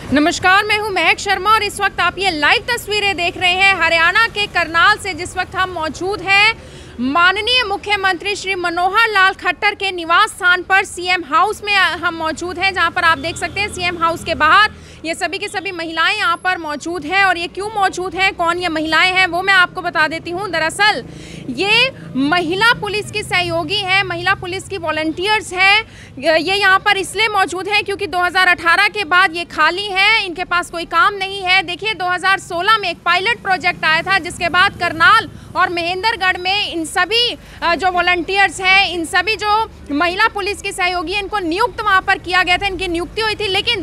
नमस्कार, मैं हूं महक शर्मा और इस वक्त आप ये लाइव तस्वीरें देख रहे हैं हरियाणा के करनाल से। जिस वक्त हम मौजूद हैं माननीय मुख्यमंत्री श्री मनोहर लाल खट्टर के निवास स्थान पर सीएम हाउस में हम मौजूद हैं, जहां पर आप देख सकते हैं सीएम हाउस के बाहर ये सभी की सभी महिलाएं यहां पर मौजूद हैं। और ये क्यों मौजूद हैं, कौन ये महिलाएं हैं, वो मैं आपको बता देती हूं। दरअसल ये महिला पुलिस की सहयोगी हैं, महिला पुलिस की वॉलंटियर्स हैं। ये यहाँ पर इसलिए मौजूद हैं क्योंकि 2018 के बाद ये खाली हैं, इनके पास कोई काम नहीं है। देखिए 2016 में एक पायलट प्रोजेक्ट आया था, जिसके बाद करनाल और महेंद्रगढ़ में इन सभी जो वॉलंटियर्स हैं, इन सभी जो महिला पुलिस की सहयोगी हैं, इनको नियुक्त वहाँ पर किया गया था, इनकी नियुक्ति हुई थी। लेकिन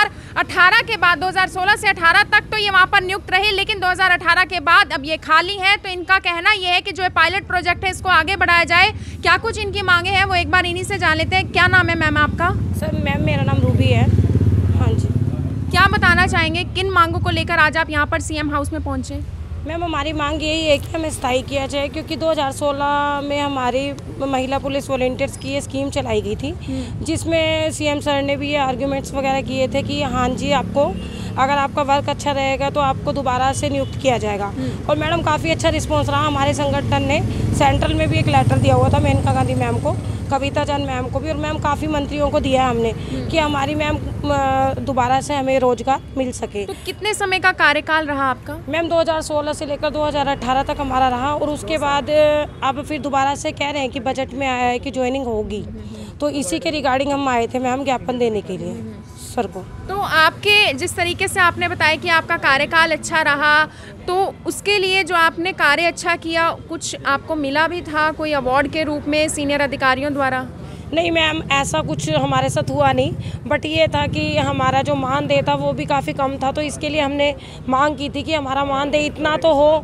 2018 के बाद 2016 से 18 तक तो ये वहाँ पर नियुक्त रहे, लेकिन 2018 के बाद अब ये खाली हैं। तो इनका कहना ये है कि जो पायलट प्रोजेक्ट है इसको आगे बढ़ाया जाए। क्या कुछ इनकी मांगे हैं वो एक बार इन्हीं से जान लेते हैं। क्या नाम है मैम आपका? सर मैम मेरा नाम रूबी है। हाँ जी। क्या बताना चाहेंगे, किन मांगों को लेकर आज आप यहाँ पर सीएम हाउस में पहुँचे? मैम हमारी मांग यही है कि हमें स्थायी किया जाए, क्योंकि 2016 में हमारी महिला पुलिस वॉलंटियर्स की ये स्कीम चलाई गई थी, जिसमें सीएम सर ने भी ये आर्ग्यूमेंट्स वगैरह किए थे कि हाँ जी, आपको अगर आपका वर्क अच्छा रहेगा तो आपको दोबारा से नियुक्त किया जाएगा। और मैडम काफ़ी अच्छा रिस्पॉन्स रहा। हमारे संगठन ने सेंट्रल में भी एक लेटर दिया हुआ था मेनका गांधी मैम को, कविता चंद मैम को भी, और मैम काफ़ी मंत्रियों को दिया है हमने कि हमारी मैम दोबारा से हमें रोजगार मिल सके। तो कितने समय का कार्यकाल रहा आपका? मैम 2016 से लेकर 2018 तक हमारा रहा, और उसके बाद अब फिर दोबारा से कह रहे हैं कि बजट में आया है कि ज्वाइनिंग होगी, तो इसी के रिगार्डिंग हम आए थे मैम ज्ञापन देने के लिए सर को। तो आपके जिस तरीके से आपने बताया कि आपका कार्यकाल अच्छा रहा, तो उसके लिए जो आपने कार्य अच्छा किया, कुछ आपको मिला भी था कोई अवार्ड के रूप में सीनियर अधिकारियों द्वारा? नहीं मैम, ऐसा कुछ हमारे साथ हुआ नहीं, बट ये था कि हमारा जो मानदेय था वो भी काफ़ी कम था। तो इसके लिए हमने मांग की थी कि हमारा मानदेय इतना तो हो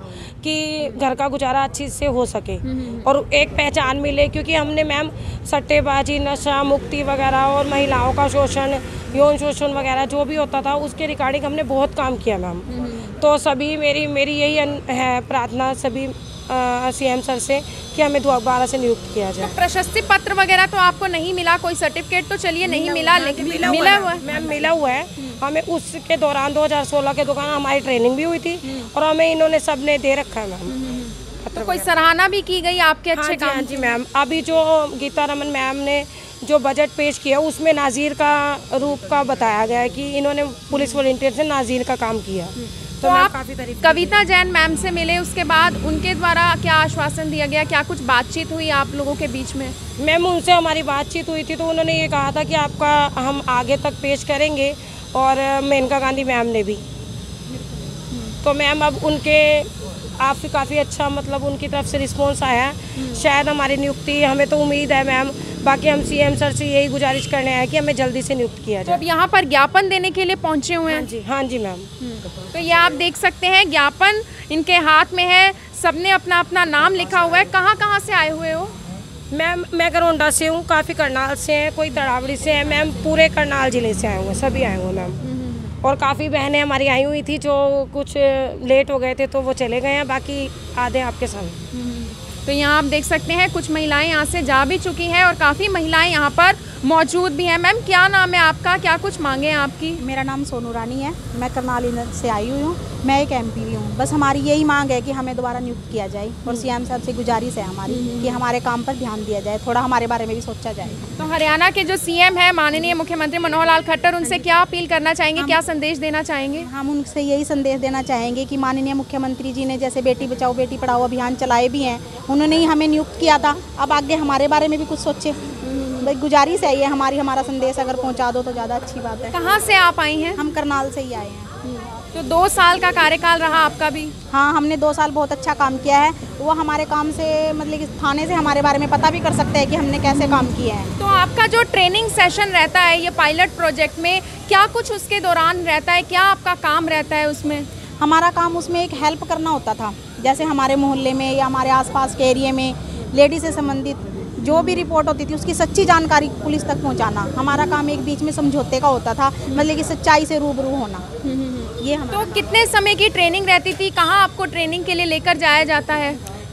कि घर का गुजारा अच्छी से हो सके और एक पहचान मिले, क्योंकि हमने मैम सट्टेबाजी, नशा मुक्ति वगैरह और महिलाओं का शोषण, यौन शोषण वगैरह जो भी होता था उसके रिगार्डिंग हमने बहुत काम किया मैम। तो सभी मेरी यही है प्रार्थना सभी सीएम सर से कि हमें दोबारा से नियुक्त किया जाए। तो प्रशस्ति पत्र वगैरह तो आपको नहीं मिला, कोई सर्टिफिकेट तो चलिए नहीं मिला, लेकिन मिला हुआ है मैम, मिला हुआ है हमें। उसके दौरान 2016 के दौरान हमारी ट्रेनिंग भी हुई थी और हमें इन्होंने सब ने दे रखा है मैम। तो कोई सराहना भी की गई आपके अच्छे काम? हाँ जी मैम, अभी जो गीता रमन मैम ने जो बजट पेश किया उसमें नाजीर का रूप का बताया गया है कि इन्होंने पुलिस वॉलंटियर से नाजीर का काम किया। तो आप कविता जैन मैम से मिले, उसके बाद उनके द्वारा क्या आश्वासन दिया गया, क्या कुछ बातचीत हुई आप लोगों के बीच में? मैम उनसे हमारी बातचीत हुई थी, तो उन्होंने ये कहा था कि आपका हम आगे तक पेश करेंगे, और मेनका गांधी मैम ने भी। तो मैम अब उनके आप काफ़ी अच्छा मतलब उनकी तरफ से रिस्पॉन्स आया, शायद हमारी नियुक्ति, हमें तो उम्मीद है मैम। बाकी हम सीएम सर से यही गुजारिश करने आए कि हमें जल्दी से नियुक्त किया जाए। तो अब यहाँ पर ज्ञापन देने के लिए पहुँचे हुए हैं? हाँ जी मैम। तो ये आप देख सकते हैं ज्ञापन इनके हाथ में है, सबने अपना अपना नाम लिखा हुआ है। कहाँ से आए हुए हो? मैम मैं करोंडा से हूँ, काफ़ी करनाल से हैं, कोई तड़ावड़ी से है मैम, पूरे करनाल ज़िले से आए हुए, सभी आए हुए मैम। और काफ़ी बहनें हमारी आई हुई थी, जो कुछ लेट हो गए थे तो वो चले गए हैं, बाकी आधे आपके सामने। तो यहाँ आप देख सकते हैं कुछ महिलाएं यहाँ से जा भी चुकी हैं और काफ़ी महिलाएं यहाँ पर मौजूद भी हैं। मैम क्या नाम है आपका, क्या कुछ मांगे हैं आपकी? मेरा नाम सोनू रानी है, मैं करनाल से आई हुई हूँ, मैं एक एमपी भी हूँ। बस हमारी यही मांग है कि हमें दोबारा नियुक्त किया जाए, और सीएम साहब से गुजारिश है हमारी कि हमारे काम पर ध्यान दिया जाए, थोड़ा हमारे बारे में भी सोचा जाए। तो हरियाणा के जो सीएम है माननीय मुख्यमंत्री मनोहर लाल खट्टर, उन्से क्या अपील करना चाहेंगे, क्या संदेश देना चाहेंगे? हम उनसे यही संदेश देना चाहेंगे कि माननीय मुख्यमंत्री जी ने जैसे बेटी बचाओ बेटी पढ़ाओ अभियान चलाए भी हैं, उन्होंने ही हमें नियुक्त किया था, अब आगे हमारे बारे में भी कुछ सोचे। गुजारिश है ये हमारी, हमारा संदेश अगर पहुंचा दो तो ज़्यादा अच्छी बात है। कहाँ से आप आई हैं? हम करनाल से ही आए हैं। तो 2 साल का कार्यकाल रहा आपका भी? हाँ, हमने 2 साल बहुत अच्छा काम किया है। वो हमारे काम से मतलब कि थाने से हमारे बारे में पता भी कर सकते हैं कि हमने कैसे काम किए हैं। तो आपका जो ट्रेनिंग सेशन रहता है ये पायलट प्रोजेक्ट में, क्या कुछ उसके दौरान रहता है, क्या आपका काम रहता है उसमें? हमारा काम उसमें एक हेल्प करना होता था, जैसे हमारे मोहल्ले में या हमारे आसपास के एरिया में लेडीज से संबंधित जो भी रिपोर्ट होती थी उसकी सच्ची जानकारी पुलिस तक पहुंचाना। हमारा काम एक बीच में समझौते का होता था, मतलब कि सच्चाई से रूबरू होना। ये हम। तो कितने समय की ट्रेनिंग रहती थी, कहाँ आपको ट्रेनिंग के लिए लेकर जाया जाता है?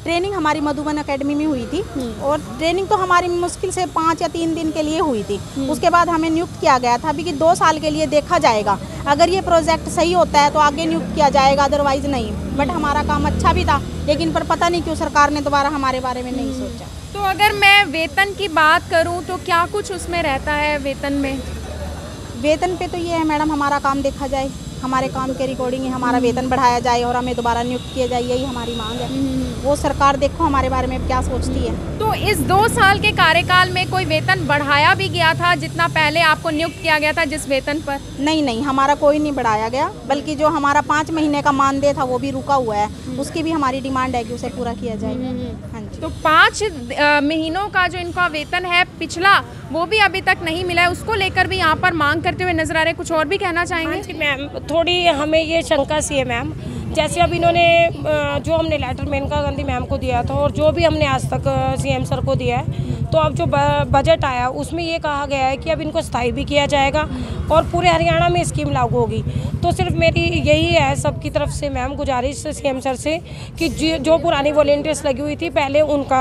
ट्रेनिंग हमारी मधुबन एकेडमी में हुई थी और ट्रेनिंग तो हमारी मुश्किल से 5 या 3 दिन के लिए हुई थी। उसके बाद हमें नियुक्त किया गया था अभी कि 2 साल के लिए देखा जाएगा, अगर ये प्रोजेक्ट सही होता है तो आगे नियुक्त किया जाएगा, अदरवाइज नहीं। बट हमारा काम अच्छा भी था, लेकिन पर पता नहीं क्यों सरकार ने दोबारा हमारे बारे में नहीं सोचा। तो अगर मैं वेतन की बात करूं तो क्या कुछ उसमें रहता है वेतन में? वेतन पे तो ये है मैडम, हमारा काम देखा जाए, हमारे काम के रिकॉर्डिंग ही हमारा वेतन बढ़ाया जाए और हमें दोबारा नियुक्त किया जाए, यही हमारी मांग है। वो सरकार देखो हमारे बारे में क्या सोचती है। तो इस 2 साल के कार्यकाल में कोई वेतन बढ़ाया भी गया था जितना पहले आपको नियुक्त किया गया था जिस वेतन पर? नहीं, हमारा कोई नहीं बढ़ाया गया, बल्कि जो हमारा 5 महीने का मानदेय था वो भी रुका हुआ है, उसकी भी हमारी डिमांड है कि उसे पूरा किया जाए। हाँ जी। तो 5 महीनों का जो इनका वेतन है पिछला, वो भी अभी तक नहीं मिला है, उसको लेकर भी यहाँ पर मांग करते हुए नजर आ रहे हैं। कुछ और भी कहना चाहेंगे? जी मैम, थोड़ी हमें ये शंका सी है मैम, जैसे अब इन्होंने जो हमने लेटर मेनका गांधी मैम को दिया था और जो भी हमने आज तक सीएम सर को दिया है, तो अब जो बजट आया उसमें ये कहा गया है कि अब इनको स्थायी भी किया जाएगा और पूरे हरियाणा में स्कीम लागू होगी। तो सिर्फ मेरी यही है सबकी तरफ से मैम गुजारिश सीएम सर से कि जो पुरानी वॉलंटियर्स लगी हुई थी पहले उनका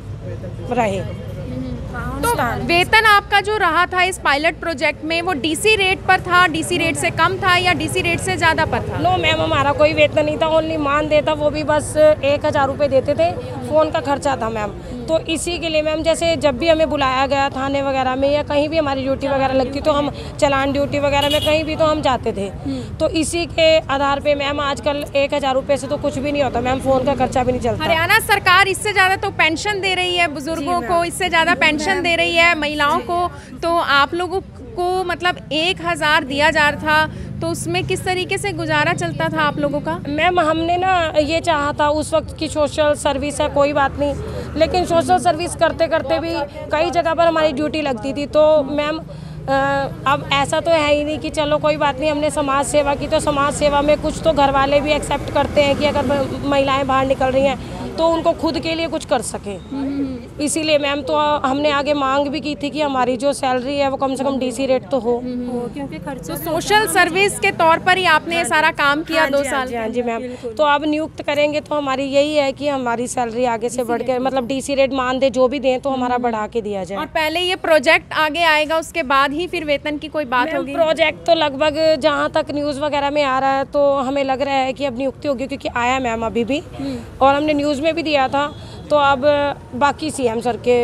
रहे। तो वेतन आपका जो रहा था इस पायलट प्रोजेक्ट में वो डीसी रेट पर था, डीसी रेट से कम था या डीसी रेट से ज़्यादा पर था? नो मैम, हमारा कोई वेतन नहीं था, ओनली मानदेय था, वो भी बस 1000 रुपये देते थे, फ़ोन का खर्चा था मैम। तो इसी के लिए मैम जैसे जब भी हमें बुलाया गया थाने वगैरह में या कहीं भी हमारी ड्यूटी वगैरह लगती तो हम चलान ड्यूटी वगैरह में कहीं भी तो हम जाते थे। तो इसी के आधार पे मैम आजकल 1000 रुपये से तो कुछ भी नहीं होता मैम, फ़ोन का खर्चा भी नहीं चलता। हरियाणा सरकार इससे ज़्यादा तो पेंशन दे रही है बुजुर्गों को, इससे ज़्यादा पेंशन दे रही है महिलाओं को, तो आप लोगों को मतलब 1000 दिया जा रहा था, तो उसमें किस तरीके से गुजारा चलता था आप लोगों का? मैम हमने ना ये चाहा था उस वक्त की सोशल सर्विस है कोई बात नहीं, लेकिन सोशल सर्विस करते करते भी कई जगह पर हमारी ड्यूटी लगती थी। तो मैम अब ऐसा तो है ही नहीं कि चलो कोई बात नहीं हमने समाज सेवा की, तो समाज सेवा में कुछ तो घर वाले भी एक्सेप्ट करते हैं कि अगर महिलाएं बाहर निकल रही हैं तो उनको खुद के लिए कुछ कर सकें। इसीलिए मैम तो हमने आगे मांग भी की थी कि हमारी जो सैलरी है वो कम से कम डीसी रेट तो हो, क्योंकि खर्च तो सोशल सर्विस के तौर पर ही आपने सारा काम किया 2 साल। हाँ जी मैम, तो अब नियुक्त करेंगे तो हमारी यही है कि हमारी सैलरी आगे से बढ़ के मतलब डीसी रेट मानदेय जो भी दें तो हमारा बढ़ा के दिया जाए। और पहले ये प्रोजेक्ट आगे आएगा उसके बाद ही फिर वेतन की कोई बात होगी? प्रोजेक्ट तो लगभग जहाँ तक न्यूज़ वगैरह में आ रहा है तो हमें लग रहा है कि अब नियुक्ति होगी, क्योंकि आया मैम अभी भी और हमने न्यूज़ में भी दिया था। तो अब बाकी सीएम सर के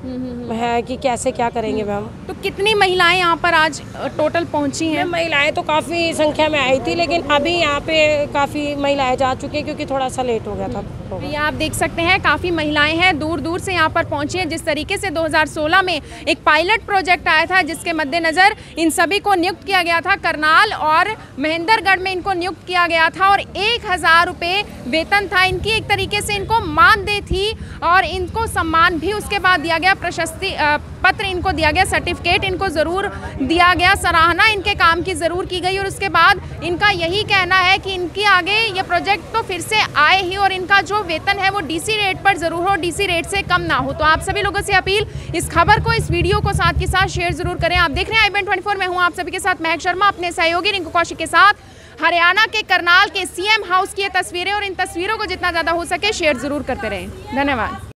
है कि कैसे क्या करेंगे मैम। तो कितनी महिलाएं यहाँ पर आज टोटल पहुँची हैं? महिलाएं तो काफ़ी संख्या में आई थी, लेकिन अभी यहाँ पे काफ़ी महिलाएं जा चुकी हैं क्योंकि थोड़ा सा लेट हो गया था। ये आप देख सकते हैं काफ़ी महिलाएं हैं, दूर दूर से यहाँ पर पहुँची हैं। जिस तरीके से 2016 में एक पायलट प्रोजेक्ट आया था जिसके मद्देनज़र इन सभी को नियुक्त किया गया था, करनाल और महेंद्रगढ़ में इनको नियुक्त किया गया था और 1000 रुपये वेतन था इनकी, एक तरीके से इनको मानदेय थी और इनको सम्मान भी उसके बाद दिया गया, प्रशस्ति पत्र इनको दिया गया, सर्टिफिकेट इनको ज़रूर दिया गया, सराहना इनके काम की ज़रूर की गई और उसके बाद इनका यही कहना है कि इनके आगे ये प्रोजेक्ट तो फिर से आए ही और इनका जो वेतन है वो डीसी रेट पर ज़रूर हो, डीसी रेट से कम ना हो। तो आप सभी लोगों से अपील, इस खबर को, इस वीडियो को साथ के साथ शेयर ज़रूर करें। आप देख रहे हैं IBN24, मैं हूँ आप सभी के साथ महक शर्मा, अपने सहयोगी रिंकू कौशिक के साथ। हरियाणा के करनाल के सीएम हाउस की ये तस्वीरें और इन तस्वीरों को जितना ज़्यादा हो सके शेयर ज़रूर करते रहें। धन्यवाद।